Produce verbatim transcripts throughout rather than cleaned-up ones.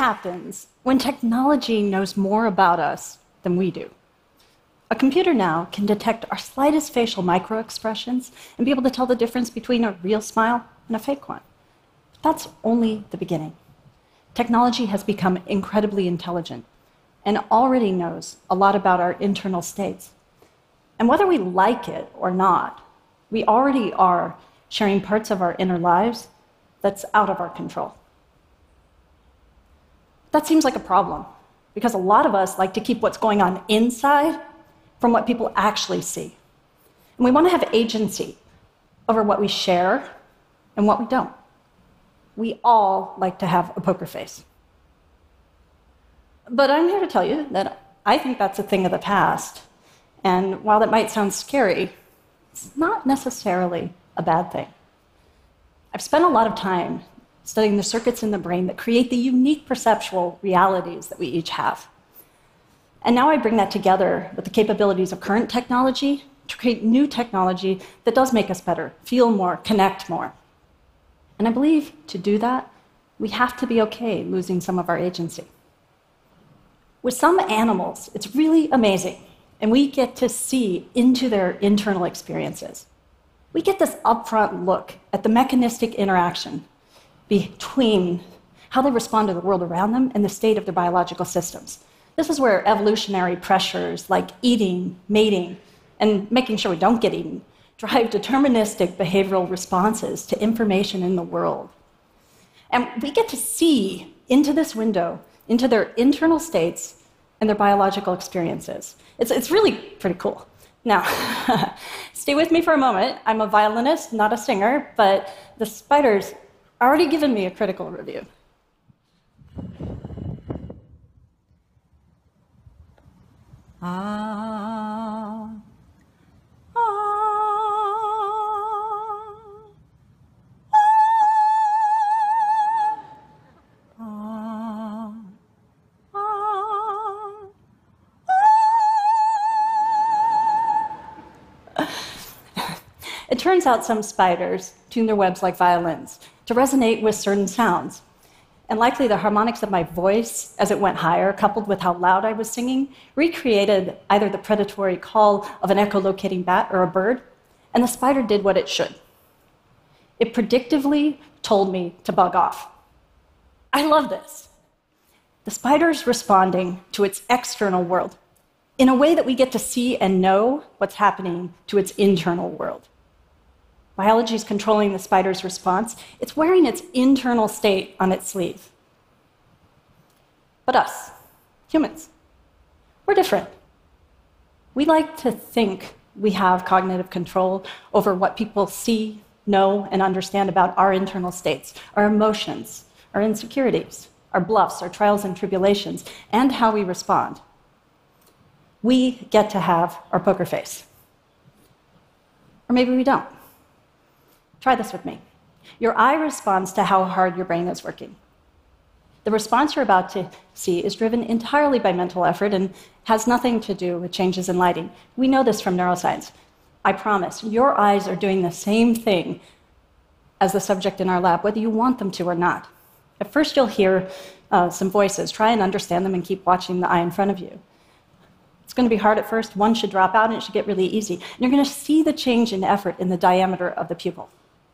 happens when technology knows more about us than we do? A computer now can detect our slightest facial microexpressions and be able to tell the difference between a real smile and a fake one. That's only the beginning. Technology has become incredibly intelligent and already knows a lot about our internal states. And whether we like it or not, we already are sharing parts of our inner lives that's out of our control. That seems like a problem, because a lot of us like to keep what's going on inside from what people actually see. And we want to have agency over what we share and what we don't. We all like to have a poker face. But I'm here to tell you that I think that's a thing of the past. And while that might sound scary, it's not necessarily a bad thing. I've spent a lot of time studying the circuits in the brain that create the unique perceptual realities that we each have. And now I bring that together with the capabilities of current technology to create new technology that does make us better, feel more, connect more. And I believe to do that, we have to be okay losing some of our agency. With some animals, it's really amazing, and we get to see into their internal experiences. We get this upfront look at the mechanistic interaction between how they respond to the world around them and the state of their biological systems. This is where evolutionary pressures like eating, mating, and making sure we don't get eaten drive deterministic behavioral responses to information in the world. And we get to see into this window, into their internal states and their biological experiences. It's, it's really pretty cool. Now, stay with me for a moment. I'm a violinist, not a singer, but the spiders already given me a critical review. Ah, ah, ah, ah, ah. It turns out some spiders tune their webs like violins to resonate with certain sounds. And likely the harmonics of my voice as it went higher, coupled with how loud I was singing, recreated either the predatory call of an echolocating bat or a bird, and the spider did what it should. It predictively told me to bug off. I love this. The spider's responding to its external world in a way that we get to see and know what's happening to its internal world. Biology is controlling the spider's response. It's wearing its internal state on its sleeve. But us, humans, we're different. We like to think we have cognitive control over what people see, know, and understand about our internal states, our emotions, our insecurities, our bluffs, our trials and tribulations, and how we respond. We get to have our poker face. Or maybe we don't. Try this with me. Your eye responds to how hard your brain is working. The response you're about to see is driven entirely by mental effort and has nothing to do with changes in lighting. We know this from neuroscience. I promise, your eyes are doing the same thing as the subject in our lab, whether you want them to or not. At first, you'll hear uh, some voices. Try and understand them and keep watching the eye in front of you. It's going to be hard at first. One should drop out, and it should get really easy. And you're going to see the change in effort in the diameter of the pupil.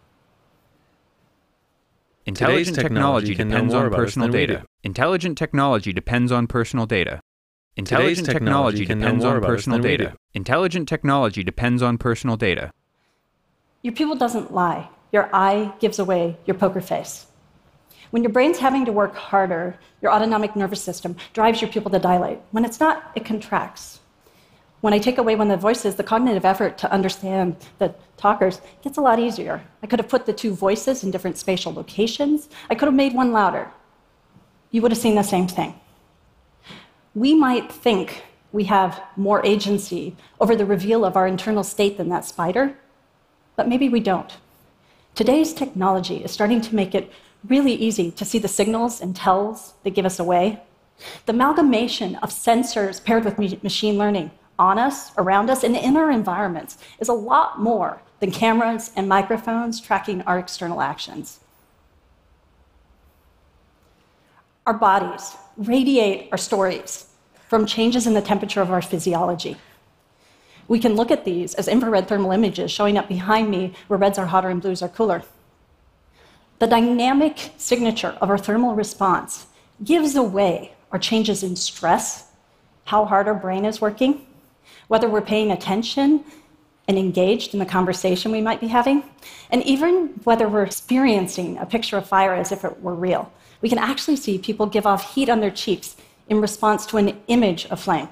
Intelligent technology depends on personal data. Intelligent technology depends on personal data. Intelligent technology depends on personal data. Intelligent technology depends on personal data. Your pupil doesn't lie. Your eye gives away your poker face. When your brain's having to work harder, your autonomic nervous system drives your pupil to dilate. When it's not, it contracts. When I take away one of the voices, the cognitive effort to understand the talkers gets a lot easier. I could have put the two voices in different spatial locations. I could have made one louder. You would have seen the same thing. We might think we have more agency over the reveal of our internal state than that spider, but maybe we don't. Today's technology is starting to make it really easy to see the signals and tells that give us away. The amalgamation of sensors paired with machine learning on us, around us, and in our environments is a lot more than cameras and microphones tracking our external actions. Our bodies radiate our stories from changes in the temperature of our physiology. We can look at these as infrared thermal images showing up behind me where reds are hotter and blues are cooler. The dynamic signature of our thermal response gives away our changes in stress, how hard our brain is working, whether we're paying attention and engaged in the conversation we might be having, and even whether we're experiencing a picture of fire as if it were real. We can actually see people give off heat on their cheeks in response to an image of flame.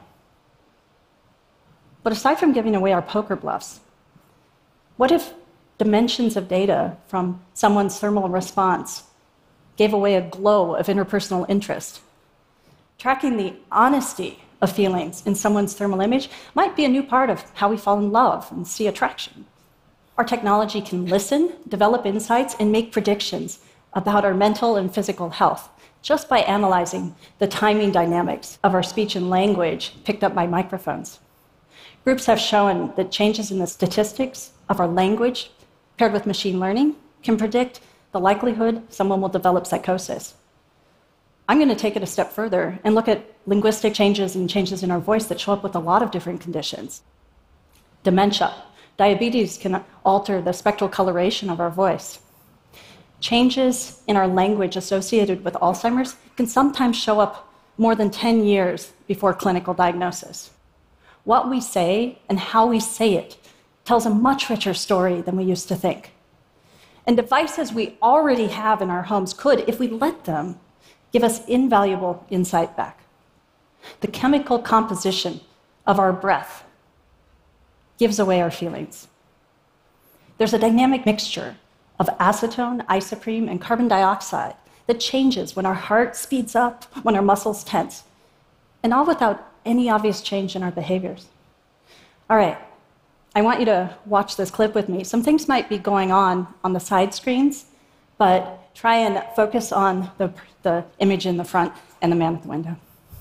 But aside from giving away our poker bluffs, what if dimensions of data from someone's thermal response gave away a glow of interpersonal interest? Tracking the honesty of feelings in someone's thermal image might be a new part of how we fall in love and see attraction. Our technology can listen, develop insights, and make predictions about our mental and physical health just by analyzing the timing dynamics of our speech and language picked up by microphones. Groups have shown that changes in the statistics of our language paired with machine learning can predict the likelihood someone will develop psychosis. I'm going to take it a step further and look at linguistic changes and changes in our voice that show up with a lot of different conditions. Dementia. Diabetes can alter the spectral coloration of our voice. Changes in our language associated with Alzheimer's can sometimes show up more than ten years before clinical diagnosis. What we say and how we say it tells a much richer story than we used to think. And devices we already have in our homes could, if we let them, give us invaluable insight back. The chemical composition of our breath gives away our feelings. There's a dynamic mixture of acetone, isoprene, and carbon dioxide that changes when our heart speeds up, when our muscles tense, and all without any obvious change in our behaviors. All right, I want you to watch this clip with me. Some things might be going on on the side screens, but try and focus on the, the image in the front and the man at the window.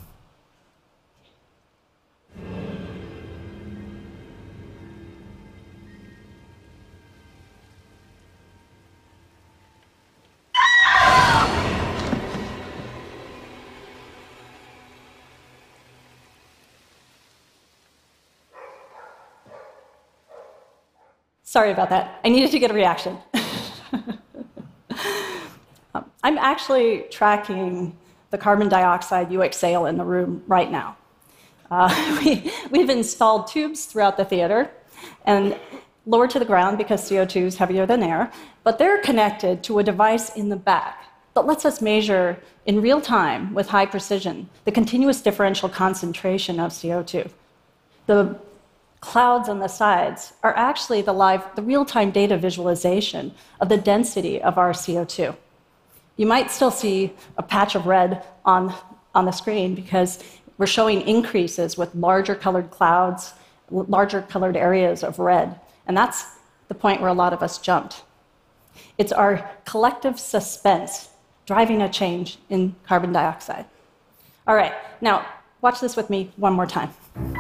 Sorry about that. I needed to get a reaction. um, I'm actually tracking the carbon dioxide you exhale in the room right now. Uh, we, we've installed tubes throughout the theater and lowered to the ground because C O two is heavier than air, but they're connected to a device in the back that lets us measure in real time with high precision the continuous differential concentration of C O two. The clouds on the sides are actually the live, the real-time data visualization of the density of our C O two. You might still see a patch of red on, on the screen because we're showing increases with larger colored clouds, larger colored areas of red. And that's the point where a lot of us jumped. It's our collective suspense driving a change in carbon dioxide. All right, now watch this with me one more time.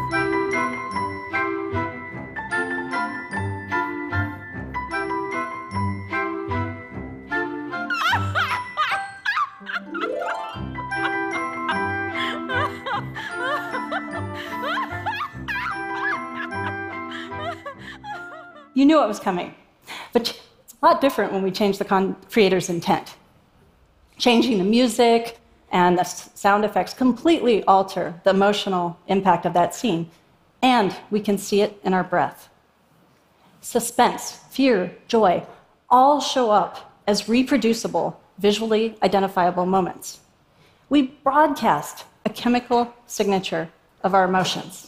You knew it was coming, but it's a lot different when we change the con- creator's intent. Changing the music and the sound effects completely alter the emotional impact of that scene, and we can see it in our breath. Suspense, fear, joy, all show up as reproducible, visually identifiable moments. We broadcast a chemical signature of our emotions.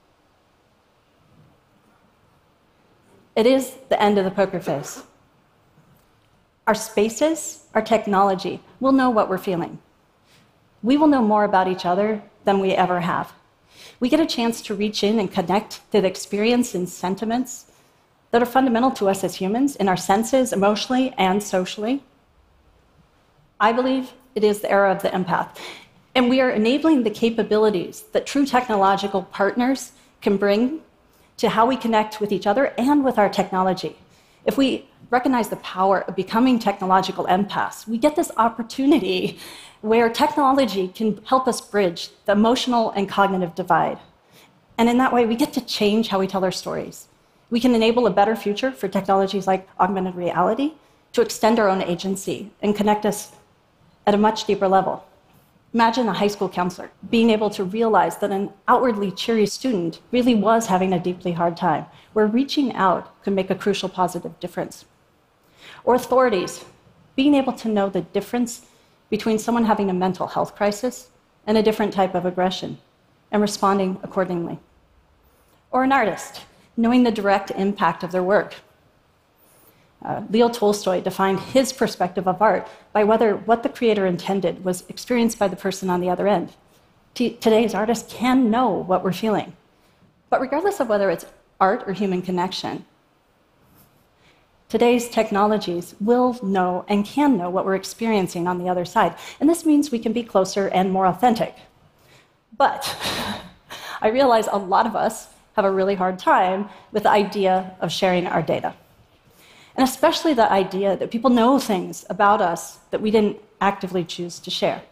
It is the end of the poker face. Our spaces, our technology, will know what we're feeling. We will know more about each other than we ever have. We get a chance to reach in and connect to the experience and sentiments that are fundamental to us as humans in our senses, emotionally and socially. I believe it is the era of the empath, and we are enabling the capabilities that true technological partners can bring to how we connect with each other and with our technology. If we recognize the power of becoming technological empaths, we get this opportunity where technology can help us bridge the emotional and cognitive divide. And in that way, we get to change how we tell our stories. We can enable a better future for technologies like augmented reality to extend our own agency and connect us at a much deeper level. Imagine a high school counselor being able to realize that an outwardly cheery student really was having a deeply hard time, where reaching out could make a crucial positive difference. Or authorities being able to know the difference between someone having a mental health crisis and a different type of aggression, and responding accordingly. Or an artist knowing the direct impact of their work. Uh, Leo Tolstoy defined his perspective of art by whether what the creator intended was experienced by the person on the other end. T- today's artists can know what we're feeling. But regardless of whether it's art or human connection, today's technologies will know and can know what we're experiencing on the other side. And this means we can be closer and more authentic. But I realize a lot of us have a really hard time with the idea of sharing our data. And especially the idea that people know things about us that we didn't actively choose to share.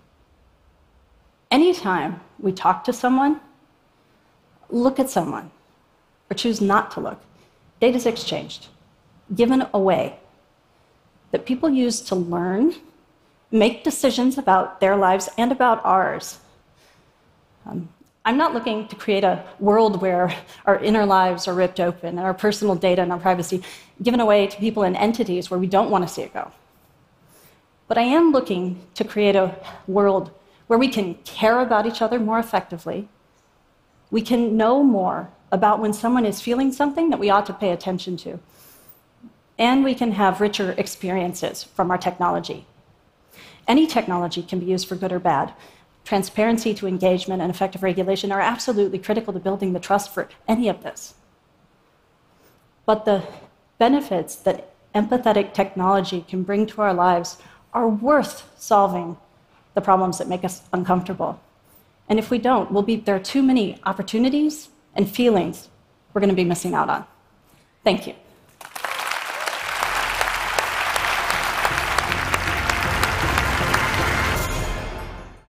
Anytime we talk to someone, look at someone, or choose not to look, data is exchanged, given away, that people use to learn, make decisions about their lives and about ours. Um, I'm not looking to create a world where our inner lives are ripped open and our personal data and our privacy given away to people and entities where we don't want to see it go. But I am looking to create a world where we can care about each other more effectively. We can know more about when someone is feeling something that we ought to pay attention to. And we can have richer experiences from our technology. Any technology can be used for good or bad. Transparency to engagement and effective regulation are absolutely critical to building the trust for any of this. But the benefits that empathetic technology can bring to our lives are worth solving the problems that make us uncomfortable. And if we don't, we'll be, there are too many opportunities and feelings we're going to be missing out on. Thank you.